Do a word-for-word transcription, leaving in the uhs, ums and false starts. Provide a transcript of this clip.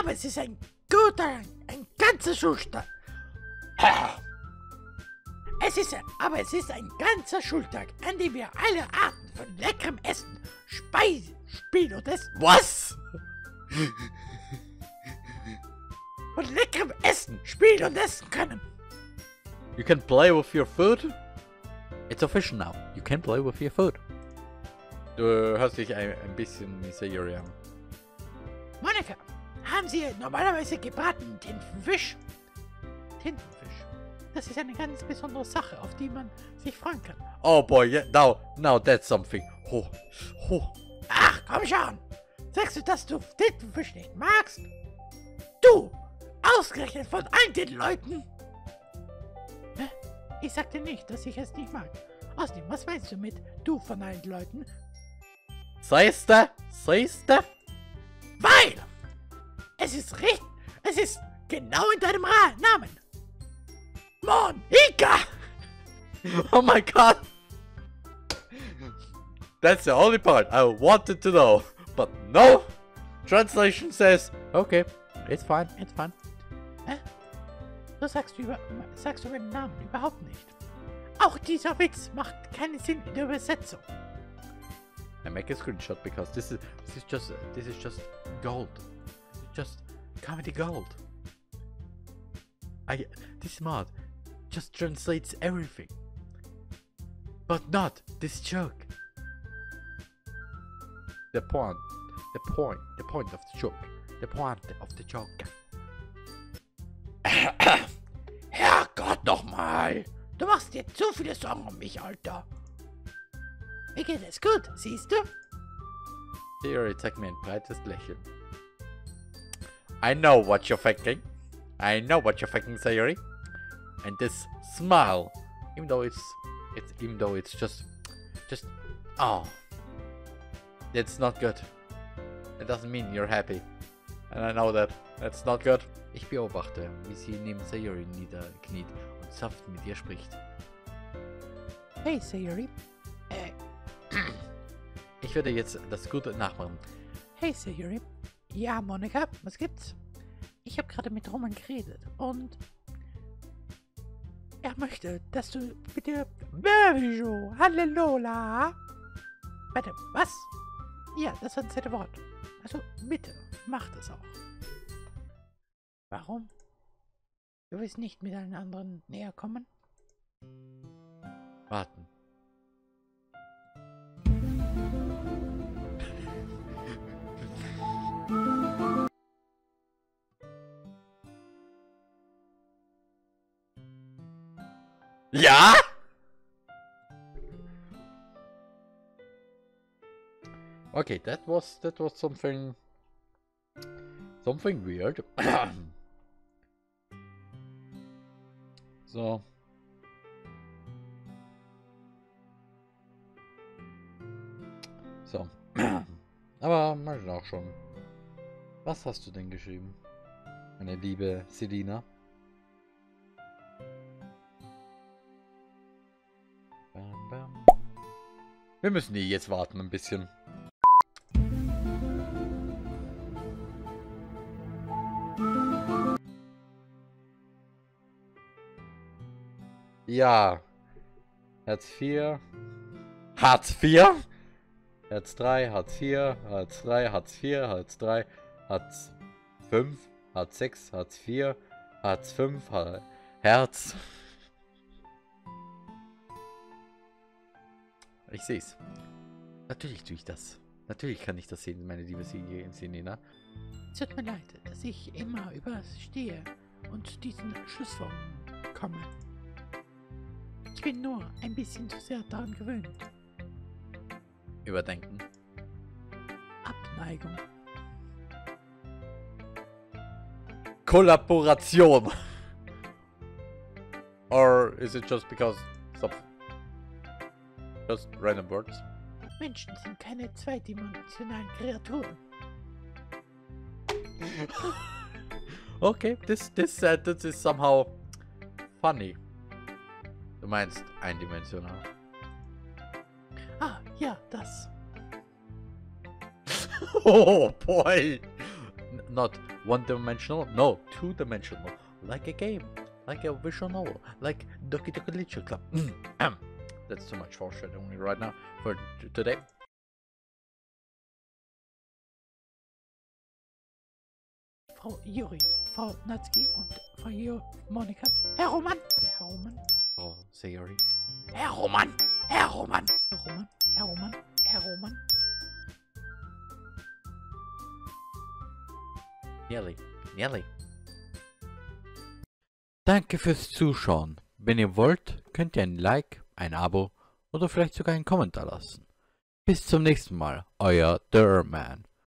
Aber es ist ein guter, ein ganzer Schultag. Es ist, aber es ist ein ganzer Schultag, an dem wir alle Arten von leckerem Essen, Speisen, Spielen und Essen. Was? Von leckerem Essen, Spielen und Essen können. You can play with your food? It's official now. You can play with your food. Du hörst dich ein, ein bisschen wie Sayori an. Monika, haben Sie normalerweise gebratenen Tintenfisch? Tintenfisch. Das ist eine ganz besondere Sache, auf die man sich freuen kann. Oh boy, yeah, now, now that's something. Oh, oh. Ach, komm schon. Sagst du, dass du Tintenfisch nicht magst? Du! Ausgerechnet von all den Leuten? Hä? Ich sagte nicht, dass ich es nicht mag. Außerdem, was meinst du mit du von allen Leuten? Siehste? Siehste? Weil! Es ist richtig. Es ist genau in deinem Ra Namen. Monika! Oh my god! That's the only part I wanted to know. But no! Translation says, okay, it's fine, it's fine. Hä? So sagst du, über, sagst du meinen Namen überhaupt nicht. Auch dieser Witz macht keinen Sinn in der Übersetzung. I make a screenshot because this is this is just this is just gold. It's just comedy gold. I this mod just translates everything. But not this joke. The point, the point, the point of the joke. The point of the joke. Herrgott nochmal! Du machst dir zu viele Sorgen um mich, Alter. Mir geht es gut, siehst du? Theory zeigt mir ein breites Lächeln. I know what you're thinking. I know what you're thinking, Sayori. And this smile, even though it's, it's, even though it's just, just, oh, it's not good. It doesn't mean you're happy. And I know that. That's not good. Ich beobachte, wie sie neben Sayori niederkniet und sanft mit ihr spricht. Hey, Sayori. Äh. Ich würde jetzt das Gute nachmachen. Hey, Sayori. Ja, Monika, was gibt's? Ich habe gerade mit Roman geredet und er möchte, dass du bitte Berjo, Halleluja. Warte, was? Ja, das war ein zweite Wort. Also bitte, mach das auch. Warum? Du willst nicht mit einem anderen näher kommen? Warten. Ja? Okay, that was that was something something weird. So. So. Aber mal auch schon. Was hast du denn geschrieben? Meine liebe Selina. Bam, bam. Wir müssen hier jetzt warten ein bisschen. Ja. Hartz vier. Hartz vier? Hartz drei, Hartz vier, Hartz drei, Hartz vier, Hartz drei, Hartz fünf, Hartz sechs, Hartz vier, Hartz fünf, Herz. Ich sehe es. Natürlich tue ich das. Natürlich kann ich das sehen, meine liebe Selina. Es tut mir leid, dass ich immer überstehe und zu diesen Schlussfolgerungen komme. Ich bin nur ein bisschen zu sehr daran gewöhnt. Überdenken. Abneigung. Kollaboration. Or is it just because something? Just random words? Menschen sind keine zweidimensionalen Kreaturen. Okay, this this sentence is somehow funny. Du meinst eindimensional. Ah, ja, das. Oh boy! N not one-dimensional, no, two-dimensional. Like a game, like a visual novel, like Doki Doki Literature Club. Mm. That's too much foreshadowing right now for today. Frau Juri, Frau Natsuki und Frau jo Monika. Herr Roman, der Herr Roman. Frau Sayori. Herr Roman, Herr Roman, Herr Roman, Herr Roman, Herr Roman. Nearly, nearly. Danke fürs Zuschauen. Wenn ihr wollt, könnt ihr ein Like, ein Abo oder vielleicht sogar einen Kommentar lassen. Bis zum nächsten Mal, euer Derman.